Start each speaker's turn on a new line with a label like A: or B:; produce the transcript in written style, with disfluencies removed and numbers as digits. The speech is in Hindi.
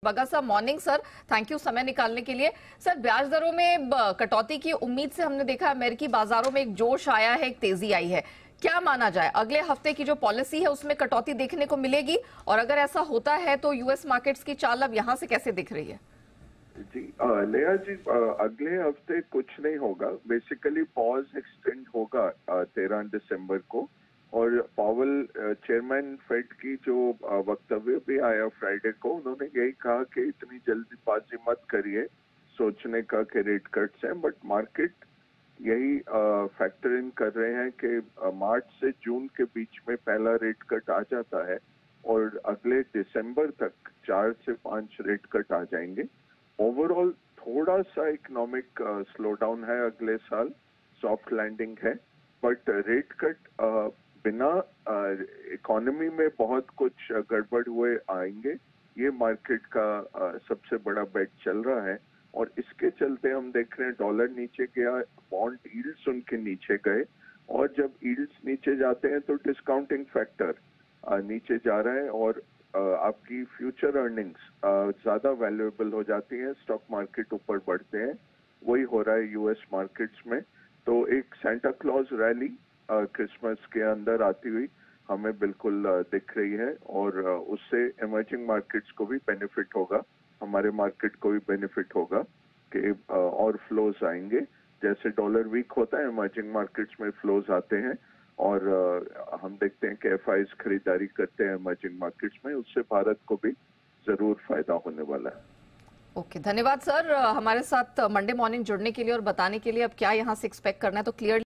A: Bhagat sir, morning sir, thank you समय निकालने के लिए। सर, ब्याज दरों में कटौती की उम्मीद से हमने देखा अमेरिकी बाजारों में एक जोश आया है, एक तेजी आई है। क्या माना जाए, अगले हफ्ते की जो पॉलिसी है उसमें कटौती देखने को मिलेगी? और अगर ऐसा होता है तो यूएस मार्केट्स की चाल अब यहां से कैसे दिख रही है?
B: जी नेहा जी, अगले हफ्ते कुछ नहीं होगा। बेसिकली पॉज एक्सटेंड होगा 13 दिसंबर को। और पावल चेयरमैन फेड की जो वक्तव्य भी आया फ्राइडे को, उन्होंने यही कहा कि इतनी जल्दीबाजी मत करिए सोचने का कि रेट कट्स हैं। बट मार्केट यही फैक्टर इन कर रहे हैं कि मार्च से जून के बीच में पहला रेट कट आ जाता है और अगले दिसंबर तक 4 से 5 रेट कट आ जाएंगे। ओवरऑल थोड़ा सा इकोनॉमिक स्लो डाउन है अगले साल, सॉफ्ट लैंडिंग है। बट रेट कट बिना इकोनॉमी में बहुत कुछ गड़बड़ हुए आएंगे, ये मार्केट का सबसे बड़ा बेट चल रहा है। और इसके चलते हम देख रहे हैं डॉलर नीचे गया, बॉन्ड यील्ड्स उनके नीचे गए। और जब यील्ड्स नीचे जाते हैं तो डिस्काउंटिंग फैक्टर नीचे जा रहा है और आपकी फ्यूचर अर्निंग्स ज्यादा वैल्यूएबल हो जाती हैं, स्टॉक मार्केट ऊपर बढ़ते हैं। वही हो रहा है यूएस मार्केट्स में। तो एक सेंटा क्लॉज रैली क्रिसमस के अंदर आती हुई हमें बिल्कुल दिख रही है और उससे इमर्जिंग मार्केट्स को भी बेनिफिट होगा, हमारे मार्केट को भी बेनिफिट होगा कि और फ्लोज आएंगे। जैसे डॉलर वीक होता है, इमर्जिंग मार्केट्स में फ्लोज आते हैं और हम देखते हैं कि एफआईज खरीदारी करते हैं इमर्जिंग मार्केट्स में, उससे भारत को भी जरूर फायदा होने वाला है।
A: ओके, धन्यवाद सर हमारे साथ मंडे मॉर्निंग जुड़ने के लिए और बताने के लिए अब क्या यहाँ से एक्सपेक्ट करना है। तो क्लियर